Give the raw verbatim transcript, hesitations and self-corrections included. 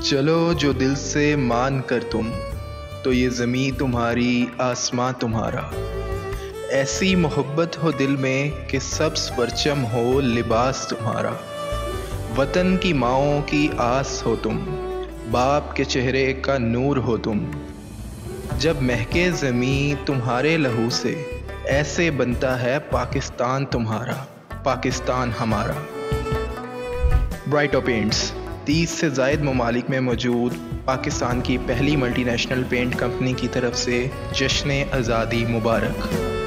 चलो जो दिल से मान कर तुम, तो ये ज़मीं तुम्हारी आसमां तुम्हारा। ऐसी मोहब्बत हो दिल में कि सब्ज़ परचम हो लिबास तुम्हारा। वतन की माँओं की आस हो तुम, बाप के चेहरे का नूर हो तुम। जब महके ज़मीं तुम्हारे लहू से, ऐसे बनता है पाकिस्तान तुम्हारा, पाकिस्तान हमारा। ब्राइटो पेंट्स तीस से ज़ायद ममालिक में मौजूद पाकिस्तान की पहली मल्टीनेशनल पेंट कंपनी की तरफ से जश्न आज़ादी मुबारक।